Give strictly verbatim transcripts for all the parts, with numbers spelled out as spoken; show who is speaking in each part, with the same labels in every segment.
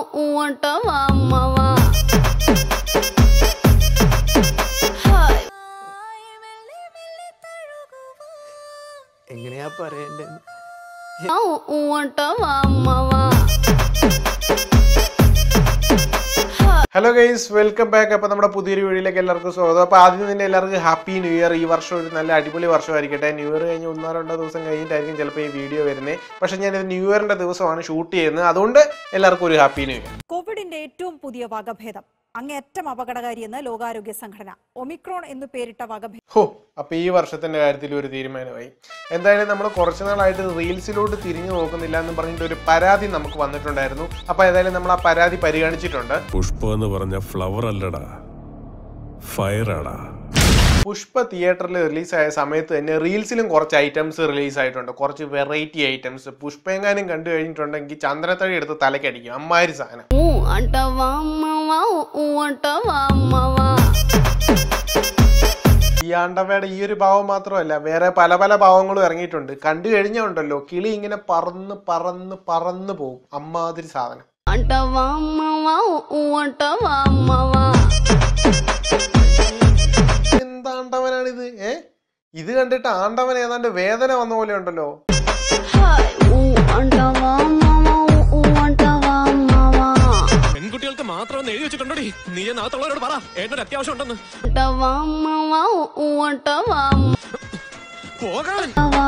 Speaker 1: Oo Oo Antava Antava.
Speaker 2: എങ്ങനെയാ പറയണ്ടേ?
Speaker 1: Oo Oo Antava Antava.
Speaker 3: Hello guys, welcome back. അപ്പോൾ നമ്മുടെ പുതിയൊരു വീഡിയോയിലേക്ക് എല്ലാവർക്കും സ്വാഗതം. അപ്പോൾ ആദ്യം തന്നെ എല്ലാവർക്കും ഹാപ്പി ന്യൂ ഇയർ. ഈ വർഷം ഒരു നല്ല അടിപൊളി വർഷമായിരിക്കട്ടെ. ന്യൂ ഇയർ കഴിഞ്ഞ് ഒന്നോ രണ്ടോ ദിവസം കഴിഞ്ഞിട്ടായിരിക്കും ചിലപ്പോൾ ഈ വീഡിയോ വരുന്നത്. പക്ഷേ ഞാനിത് ന്യൂ ഇയറിൻ്റെ ദിവസമാണ് ഷൂട്ട് ചെയ്യുന്നത്. അതുകൊണ്ട് എല്ലാവർക്കും ഒരു ഹാപ്പി ന്യൂ ഇയർ.
Speaker 4: കോവിഡിന്റെ ഏറ്റവും പുതിയ വകഭേദം അങ്ങേയറ്റം അപകടകാരിയെന്ന് ലോകാരോഗ്യ സംഘടന. ഒമിക്രോൺ എന്ന് പേരിട്ട വകഭേദം.
Speaker 3: ഹോ, അപ്പോൾ ഈ വർഷത്തിൻ്റെ കാര്യത്തിൽ ഒരു തീരുമാനമായി. എന്തായാലും നമ്മൾ കുറച്ച് നാളായിട്ട് റീൽസിലോട്ട് തിരിഞ്ഞു നോക്കുന്നില്ല എന്ന് പറഞ്ഞിട്ട് ഒരു പരാതി നമുക്ക് വന്നിട്ടുണ്ടായിരുന്നു. അപ്പോൾ ഏതായാലും നമ്മൾ ആ പരാതി പരിഗണിച്ചിട്ടുണ്ട്.
Speaker 5: പുഷ്പ എന്ന് പറഞ്ഞ ഫ്ലവർ അല്ലടാ, ഫയറാടാ.
Speaker 3: പുഷ്പ തിയേറ്ററിൽ റിലീസായ സമയത്ത് തന്നെ റീൽസിലും കുറച്ച് ഐറ്റംസ് റിലീസ് ആയിട്ടുണ്ട്, കുറച്ച് വെറൈറ്റി ഐറ്റംസ്. പുഷ്പെങ്ങാനും കണ്ടു കഴിഞ്ഞിട്ടുണ്ടെങ്കിൽ ചന്ദ്രത്തഴി എടുത്ത് തലക്കടിക്കും, അമ്മാതിരി സാധനം.
Speaker 1: Andava Antava Oo Oo Antava Antava.
Speaker 3: ഈ ആണ്ടവയുടെ ഈ ഒരു ഭാവം മാത്രമല്ല, വേറെ പല പല ഭാവങ്ങളും ഇറങ്ങിയിട്ടുണ്ട്. കണ്ടു കഴിഞ്ഞുണ്ടല്ലോ കിളി ഇങ്ങനെ പറന്ന് പറന്ന് പറന്ന് പോവും, അമ്മാതിരി സാധനം.
Speaker 1: Andava Antava Oo Oo Antava Antava.
Speaker 3: എന്താണ്ടവനാണിത്? ഏ ഇത് കണ്ടിട്ട് ആണ്ടവൻ ഏതാണ്ട് വേദന വന്ന പോലെ ഉണ്ടല്ലോ.
Speaker 5: പെൺകുട്ടികൾക്ക് മാത്രം എഴുതി വെച്ചിട്ടുണ്ടോടി? നീ നാത്തുള്ളവരോട് പറ, ഏറ്റവും അത്യാവശ്യം ഉണ്ടെന്ന്. പോകാൻ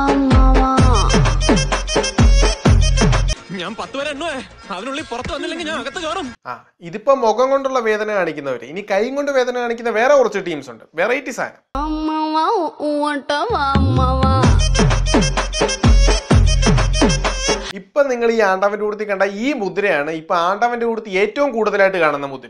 Speaker 5: ഞാൻ പത്ത് വരെ എണ്ണുവേ, അതിനുള്ളിൽ പുറത്ത് വന്നില്ലെങ്കിൽ ഞാൻ അകത്ത് കയറും.
Speaker 3: ആ ഇതിപ്പോ മുഖം കൊണ്ടുള്ള വേദന കാണിക്കുന്നവര്, ഇനി കൈ കൊണ്ട് വേദന കാണിക്കുന്ന വേറെ കുറച്ച് ടീംസ് ഉണ്ട്. വെറൈറ്റി സാധനം. ഇപ്പൊ നിങ്ങൾ ഈ ആണ്ടവന്റെ കൂടത്തിൽ കണ്ട ഈ മുദ്രയാണ് ഇപ്പൊ ആണ്ടവന്റെ കൂടത്തിൽ ഏറ്റവും കൂടുതലായിട്ട് കാണുന്ന മുദ്ര.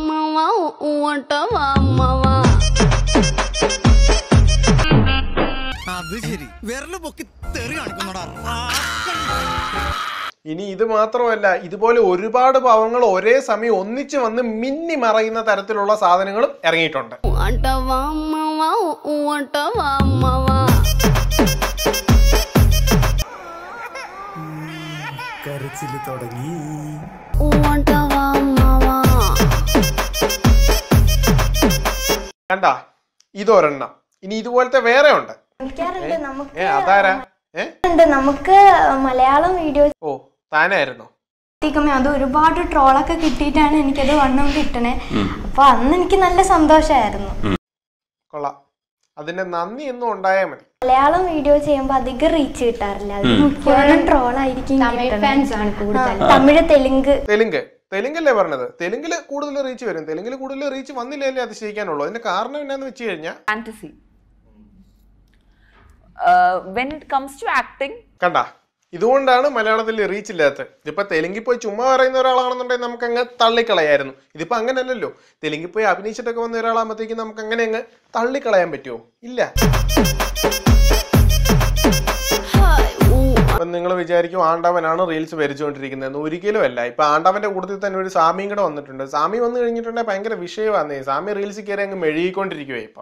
Speaker 3: ഇനി ഇത് മാത്രമല്ല, ഇതുപോലെ ഒരുപാട് പാവങ്ങൾ ഒരേ സമയം ഒന്നിച്ച് വന്ന് മിന്നി മറയുന്ന തരത്തിലുള്ള സാധനങ്ങളും ഇറങ്ങിയിട്ടുണ്ട്.
Speaker 2: കരച്ചില് തുടങ്ങി.
Speaker 3: കണ്ട ഇതൊരെണ്ണം. ഇനി ഇതുപോലത്തെ വേറെ ഉണ്ട്. അതാരാ?
Speaker 6: നമുക്ക് മലയാളം വീഡിയോ
Speaker 3: ഓ താനായിരുന്നോ?
Speaker 6: അത് ഒരുപാട് ട്രോളൊക്കെ കിട്ടിയിട്ടാണ് എനിക്കത് വണ്ണം കിട്ടണേ. അപ്പൊ അന്ന് എനിക്ക് നല്ല സന്തോഷമായിരുന്നു.
Speaker 3: കൊള്ളാം, അതിന്റെ നന്ദി എന്നും ഉണ്ടായാൽ മതി.
Speaker 6: മലയാളം വീഡിയോ ചെയ്യുമ്പോ അധികം റീച്ച് കിട്ടാറില്ല, അത് മിക്കവാറും ട്രോളായിരിക്കും. തമിഴ്, തെലുങ്ക്
Speaker 3: തെലുങ്ക് തെലുങ്കല്ലേ പറഞ്ഞത്? തെലുങ്കില് കൂടുതൽ റീച്ച് വരും. തെലുങ്കില് കൂടുതൽ റീച്ച് വന്നില്ലേ അതിശയിക്കാനുള്ളൂ. അതിന്റെ കാരണം എന്നാന്ന് വെച്ച് കഴിഞ്ഞാൽ
Speaker 7: fantasy. Uh, when it comes to acting,
Speaker 3: കണ്ട ഇതുകൊണ്ടാണ് മലയാളത്തിൽ റീച്ച് ഇല്ലാത്തത്. ഇതിപ്പോ തെലുങ്കിൽ പോയി ചുമ്മാ പറയുന്ന ഒരാളാണെന്നുണ്ടെങ്കിൽ നമുക്ക് അങ്ങ് തള്ളിക്കളയായിരുന്നു. ഇതിപ്പോ അങ്ങനെയല്ലല്ലോ. തെലുങ്കിൽ പോയി അഭിനയിച്ചിട്ടൊക്കെ വന്ന ഒരാളാകുമ്പോഴത്തേക്കും നമുക്ക് അങ്ങനെ അങ്ങ് തള്ളിക്കളയാൻ പറ്റുമോ? ഇല്ല. അപ്പം നിങ്ങൾ വിചാരിക്കും ആണ്ടവനാണ് റീൽസ് വരച്ചുകൊണ്ടിരിക്കുന്നതെന്ന്. ഒരിക്കലും അല്ല. ഇപ്പൊ ആണ്ടവന്റെ കൂട്ടത്തിൽ തന്നെ ഒരു സാമിയും കൂടെ വന്നിട്ടുണ്ട്. സാമി വന്നു കഴിഞ്ഞിട്ടുണ്ടെങ്കിൽ ഭയങ്കര വിഷയമാന്നേ. സാമി റീൽസിൽ കയറി അങ്ങ് മെഴുകിക്കൊണ്ടിരിക്കുവേ ഇപ്പൊ.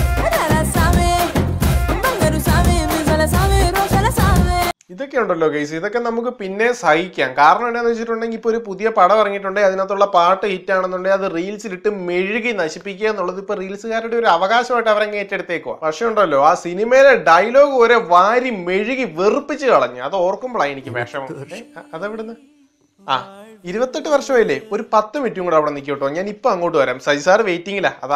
Speaker 3: ഇതൊക്കെ ഉണ്ടല്ലോ ഗൈസ്, ഇതൊക്കെ നമുക്ക് പിന്നെ സഹിക്കാം. കാരണം എന്താണെന്ന് വെച്ചിട്ടുണ്ടെങ്കിൽ ഇപ്പൊ ഒരു പുതിയ പടം ഇറങ്ങിയിട്ടുണ്ടെങ്കിൽ അതിനകത്തുള്ള പാട്ട് ഹിറ്റ് ആണെന്നുണ്ടെങ്കിൽ അത് റീൽസിലിട്ട് മെഴുകി നശിപ്പിക്കുക എന്നുള്ളത് ഇപ്പൊ റീൽസുകാരുടെ ഒരു അവകാശമായിട്ട് അവരങ്ങ് ഏറ്റെടുത്തേക്കോ. പക്ഷെ ഉണ്ടല്ലോ ആ സിനിമയിലെ ഡയലോഗ് ഒരേ വാരി മെഴുകി വെറുപ്പിച്ച് കളഞ്ഞു. അത് ഓർക്കുമ്പോഴാണ് എനിക്ക് വിഷമം. അതെവിടുന്ന്? ആ ഇരുപത്തെട്ട് വർഷമായില്ലേ, ഒരു പത്ത് മിനിറ്റും കൂടെ അവിടെ നിൽക്കട്ടോ. ഞാൻ ഇപ്പൊ അങ്ങോട്ട് വരാം. സജി സാർ വെയിറ്റിംഗിലാ. അതാ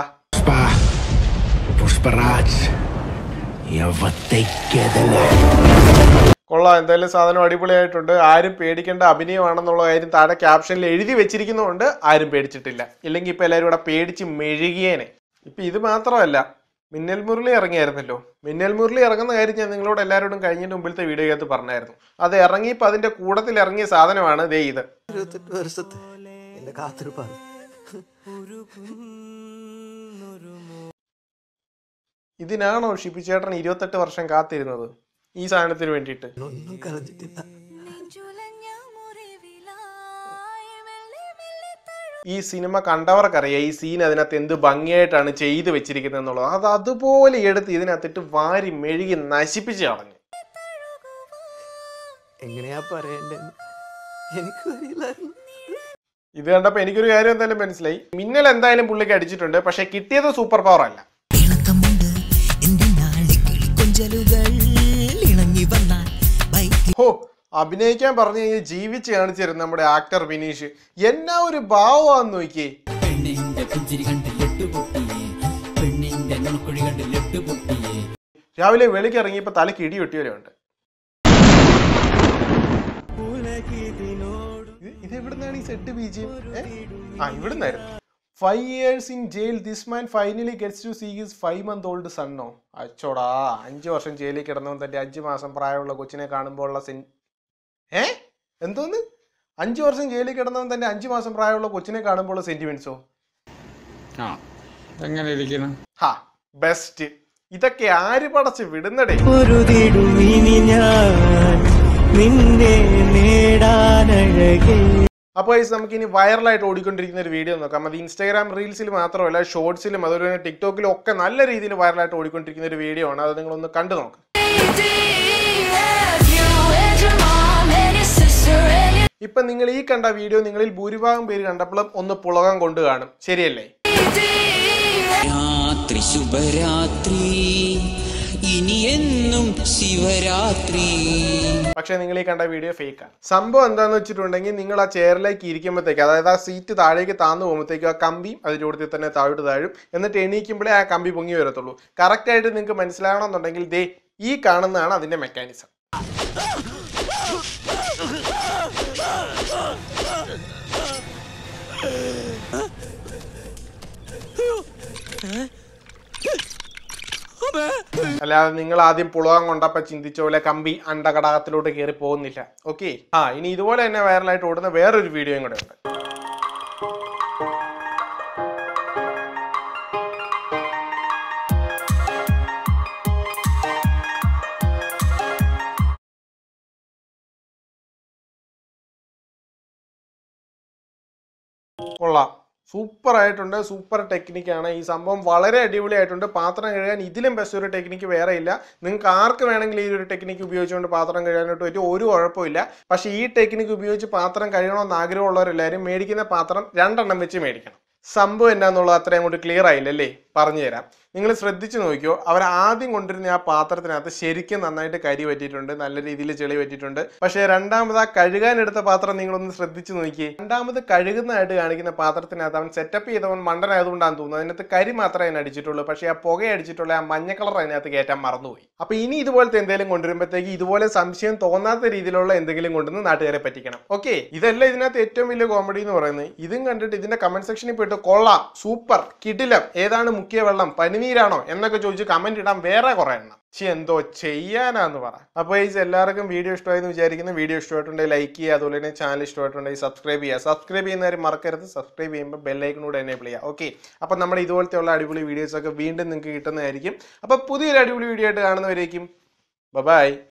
Speaker 3: കൊള്ളാം, എന്തായാലും സാധനം അടിപൊളിയായിട്ടുണ്ട്. ആരും പേടിക്കേണ്ട അഭിനയമാണെന്നുള്ള കാര്യം താഴെ ക്യാപ്ഷനിൽ എഴുതി വെച്ചിരിക്കുന്നതുകൊണ്ട് ആരും പേടിച്ചിട്ടില്ല. ഇല്ലെങ്കിൽ ഇപ്പൊ എല്ലാവരും ഇവിടെ പേടിച്ച് മെഴുകിയേനെ. ഇപ്പൊ ഇത് മാത്രമല്ല, മിന്നൽ മുരളി ഇറങ്ങിയായിരുന്നല്ലോ. മിന്നൽ മുരളി ഇറങ്ങുന്ന കാര്യം ഞാൻ നിങ്ങളോട് എല്ലാവരോടും കഴിഞ്ഞിട്ട് മുമ്പിലത്തെ വീഡിയോക്കകത്ത് പറഞ്ഞായിരുന്നു. അത് ഇറങ്ങിയപ്പോൾ അതിന്റെ കൂട്ടത്തിൽ ഇറങ്ങിയ സാധനമാണ് ദേ ഇത്.
Speaker 2: ഇരുപത്തെട്ട് വർഷത്തെ എന്റെ കാത്തിരിപ്പാണ്.
Speaker 3: ഇതിനാണോ ഷിപ്പിച്ചേട്ടൻ ഇരുപത്തെട്ട് വർഷം കാത്തിരുന്നത് ഈ സാധനത്തിന് വേണ്ടിയിട്ട്?
Speaker 2: ഒന്നും കരഞ്ഞിട്ടില്ല.
Speaker 3: ഈ സിനിമ കണ്ടവർക്കറിയാം ഈ സീൻ അതിനകത്ത് എന്ത് ഭംഗിയായിട്ടാണ് ചെയ്ത് വെച്ചിരിക്കുന്നത് എന്നുള്ളത്. അത് അതുപോലെ എടുത്ത് ഇതിനകത്തിട്ട് വാരി മെഴുകി നശിപ്പിച്ച് കളഞ്ഞു.
Speaker 2: എങ്ങനെയാ പറയണ്ടേ? എനിക്ക് അറിയില്ലായിരുന്നു.
Speaker 3: ഇത് കണ്ടപ്പോൾ എനിക്കൊരു കാര്യം എന്തായാലും മനസ്സിലായി. മിന്നൽ എന്തായാലും പുള്ളിക്ക് അടിച്ചിട്ടുണ്ട്, പക്ഷെ കിട്ടിയത് സൂപ്പർ പവർ അല്ല. ഹോ, അഭിനയിക്കാൻ പറഞ്ഞു കഴിഞ്ഞാൽ ജീവിച്ച് കാണിച്ചു തരും നമ്മുടെ ആക്ടർ വിനീഷ്. എന്നാ ഒരു ഭാവമാന്ന് നോക്കിയേ. രാവിലെ വെളിക്ക് ഇറങ്ങിയപ്പോ തലക്ക് ഇടി വെട്ടിയവരുണ്ട്. ഇത് എവിടുന്നാണ് ഈ സെറ്റ് ബീജിയം? ആ, ഇവിടുന്നായിരുന്നു. Five years in jail, this man finally gets to see his five month old സണ്ണോ. അച്ചോടാ, അഞ്ചു വർഷം ജയിലിൽ കിടന്നവൻ തന്റെ അഞ്ചു മാസം പ്രായമുള്ള കൊച്ചിനെ കാണുമ്പോൾ ഉള്ള സെൻ ഏ എന്തോന്ന് അഞ്ചു വർഷം ജയിലിൽ കിടന്നവൻ തന്റെ അഞ്ചു മാസം പ്രായമുള്ള കൊച്ചിനെ കാണുമ്പോൾ സെന്റിമെന്റ്സോ?
Speaker 8: എങ്ങനെ ഇരിക്കണം?
Speaker 3: ഹാ, ബെസ്റ്റ്. ഇതൊക്കെ ആര് പടച്ച് വിടുന്നടേ. അപ്പോൾ നമുക്ക് ഇനി വൈറലായിട്ട് ഓടിക്കൊണ്ടിരിക്കുന്ന ഒരു വീഡിയോ നോക്കാം. അത് ഇൻസ്റ്റാഗ്രാം റീൽസിൽ മാത്രമല്ല, ഷോർട്സിലും അതുപോലെ തന്നെ ടിക്ടോക്കിലും ഒക്കെ നല്ല രീതിയിൽ വൈറലായിട്ട് ഓടിക്കൊണ്ടിരിക്കുന്ന ഒരു വീഡിയോ ആണ്. അത് നിങ്ങളൊന്ന് കണ്ടു നോക്കാം. ഇപ്പൊ നിങ്ങൾ ഈ കണ്ട വീഡിയോ നിങ്ങളിൽ ഭൂരിഭാഗം പേര് കണ്ടപ്പോഴും ഒന്ന് പുളകം കൊണ്ട് കാണും, ശരിയല്ലേ?
Speaker 9: രാത്രി ശുഭരാത്രി, ഇനി എന്നും ശിവരാത്രി.
Speaker 3: പക്ഷെ നിങ്ങൾ ഈ കണ്ട വീഡിയോ ഫേക്കാണ്. സംഭവം എന്താന്ന് വെച്ചിട്ടുണ്ടെങ്കിൽ, നിങ്ങൾ ആ ചെയറിലേക്ക് ഇരിക്കുമ്പോഴത്തേക്ക്, അതായത് ആ സീറ്റ് താഴേക്ക് താന്നു പോകുമ്പോഴത്തേക്കും ആ കമ്പി അതിൻ്റെ കൂടെ തന്നെ താഴോട്ട് താഴും. എന്നിട്ട് എണീക്കുമ്പോഴേ ആ കമ്പി പൊങ്ങി വരത്തുള്ളൂ. കറക്റ്റ് ആയിട്ട് നിങ്ങൾക്ക് മനസ്സിലാവണമെന്നുണ്ടെങ്കിൽ ദേ ഈ കാണുന്നതാണ് അതിന്റെ മെക്കാനിസം. അല്ലാതെ നിങ്ങൾ ആദ്യം പുളകം കൊണ്ടപ്പോ ചിന്തിച്ച പോലെ കമ്പി അണ്ടകടാകത്തിലോട്ട് കയറി പോകുന്നില്ല. ഓക്കെ. ആ, ഇനി ഇതുപോലെ തന്നെ വൈറലായിട്ട് ഓടുന്ന വേറൊരു വീഡിയോയും കൂടെ ഉണ്ട്. കൊള്ളാം, സൂപ്പർ ആയിട്ടുണ്ട്. സൂപ്പർ ടെക്നിക്കാണ്. ഈ സംഭവം വളരെ അടിപൊളിയായിട്ടുണ്ട്. പാത്രം കഴുകാൻ ഇതിലും ബെസ്റ്റ് ഒരു ടെക്നിക്ക് വേറെ ഇല്ല. നിങ്ങൾക്ക് ആർക്ക് വേണമെങ്കിലും ഈ ഒരു ടെക്നിക്ക് ഉപയോഗിച്ചുകൊണ്ട് പാത്രം കഴുകാനായിട്ട് പറ്റും, ഒരു കുഴപ്പമില്ല. പക്ഷേ ഈ ടെക്നിക്ക് ഉപയോഗിച്ച് പാത്രം കഴുകണമെന്ന് ആഗ്രഹമുള്ളവരെല്ലാവരും മേടിക്കുന്ന പാത്രം രണ്ടെണ്ണം വെച്ച് മേടിക്കണം. സംഭവം എന്നാന്നുള്ളത് അത്രയും കൊണ്ട് ക്ലിയർ ആയില്ലല്ലേ? പറഞ്ഞുതരാം. നിങ്ങൾ ശ്രദ്ധിച്ചു നോക്കിയോ, അവർ ആദ്യം കൊണ്ടിരുന്ന ആ പാത്രത്തിനകത്ത് ശരിക്കും നന്നായിട്ട് കരി പറ്റിയിട്ടുണ്ട്, നല്ല രീതിയിൽ ചെളി പറ്റിയിട്ടുണ്ട്. പക്ഷേ രണ്ടാമത് ആ കഴുകാനെടുത്ത പാത്രം നിങ്ങളൊന്ന് ശ്രദ്ധിച്ചു നോക്കിയേ. രണ്ടാമത് കഴുകുന്നതായിട്ട് കാണിക്കുന്ന പാത്രത്തിനകത്ത് അവൻ സെറ്റപ്പ് ചെയ്തവൻ മണ്ടനായതുകൊണ്ടാണ് തോന്നുന്നത്, അതിനകത്ത് കരി മാത്രമേ അതിന് അടിച്ചിട്ടുള്ളൂ. പക്ഷേ ആ പുക അടിച്ചിട്ടുള്ള ആ മഞ്ഞ കളർ അതിനകത്ത് കയറ്റാൻ മറന്നുപോയി. അപ്പൊ ഇനി ഇതുപോലത്തെ എന്തെങ്കിലും കൊണ്ടുവരുമ്പോഴത്തേക്ക് ഇതുപോലെ സംശയം തോന്നാത്ത രീതിയിലുള്ള എന്തെങ്കിലും കൊണ്ടുവന്ന് നാട്ടുകാരെ പറ്റിക്കണം. ഓക്കെ. ഇതല്ല ഇതിനകത്ത് ഏറ്റവും വലിയ കോമഡി എന്ന് പറയുന്നത്. ഇതും കണ്ടിട്ട് ഇതിന്റെ കമന്റ് സെക്ഷനിൽ പോയിട്ട് കൊള്ളാം, സൂപ്പർ, കിടിലം, ഏതാണ് മുക്കിയ വെള്ളം, പനിനീരാണോ എന്നൊക്കെ ചോദിച്ച് കമന്റ് ഇടാൻ വേറെ കുറെ എണ്ണം. പക്ഷെ എന്തോ ചെയ്യാനാന്ന് പറ. അപ്പോൾ ഈ എല്ലാവർക്കും വീഡിയോ ഇഷ്ടമായെന്ന് വിചാരിക്കുന്നു. വീഡിയോ ഇഷ്ടമായിട്ടുണ്ടെങ്കിൽ ലൈക്ക് ചെയ്യുക, അതുപോലെ തന്നെ ചാനൽ ഇഷ്ടമായിട്ടുണ്ടെങ്കിൽ സബ്സ്ക്രൈബ് ചെയ്യുക. സബ്സ്ക്രൈബ് ചെയ്യുന്നവരും മറക്കരുത്. സബ്സ്ക്രൈബ് ചെയ്യുമ്പോൾ ബെല്ലൈക്കനൂടെ എനേബിൾ ചെയ്യുക. ഓക്കെ. അപ്പം നമ്മുടെ ഇതുപോലത്തെ ഉള്ള അടിപൊളി വീഡിയോസൊക്കെ വീണ്ടും നിങ്ങൾക്ക് കിട്ടുന്നതായിരിക്കും. അപ്പോൾ പുതിയൊരു അടിപൊളി വീഡിയോ ആയിട്ട് കാണുന്നവരേക്കും ബൈ.